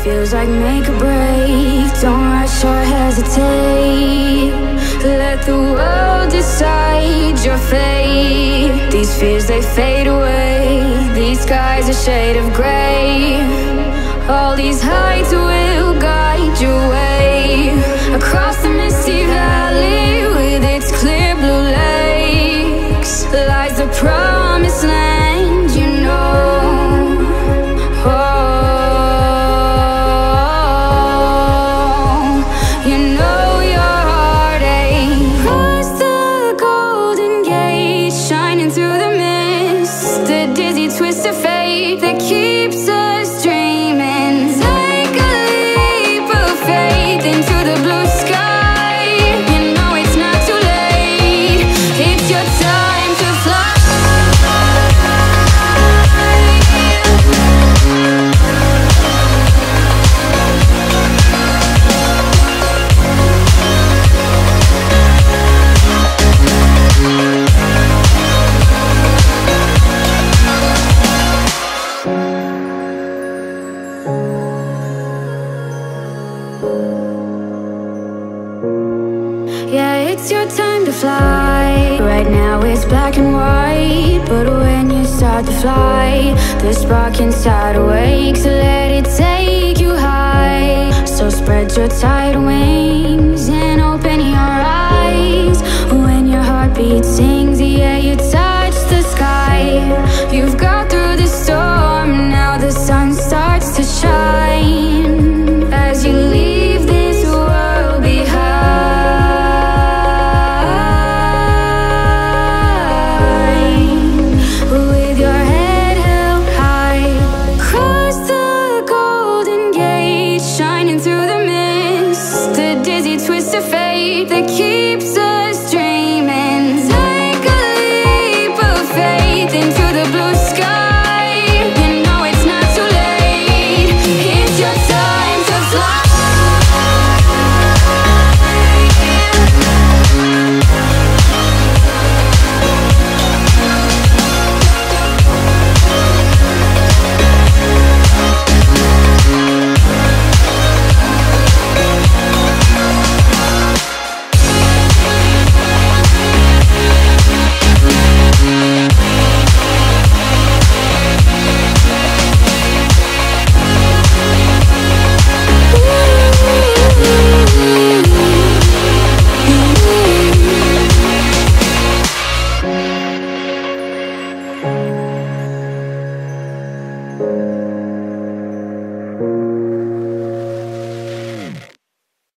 feels like make or break. Don't rush or hesitate. Let the world decide your fate. These fears, they fade away. These skies are shade of gray. All these heights will guide your way. Across the misty valley with its clear blue lakes lies the promised land, you know. Twist of fate that keeps us dreaming. Take a leap of faith into the blue sky. You know it's not too late. It's your time to fly. Yeah, it's your time to fly. Right now it's black and white, but when you start to fly, the spark inside awakes. Let it take you high. So spread your tidal wings.